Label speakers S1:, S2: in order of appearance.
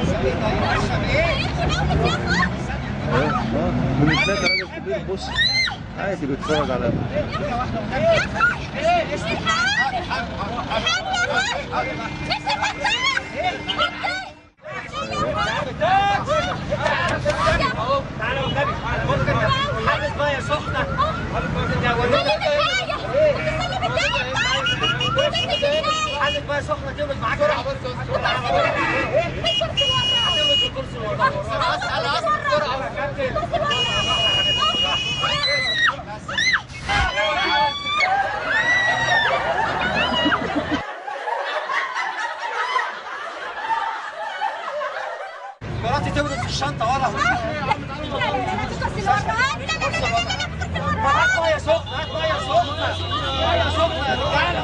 S1: من هناك راجل كبير بص عادي بيتفرج على
S2: تعالى والنبي ممكن حبة مية سخنة حبة مية سخنة تولد معاك بسرعة بس هتولد في الكرسي ورا بسرعة مراتي تولد في الشنطة ورا هات مية سخنة هات مية سخنة مية سخنة يا رجالة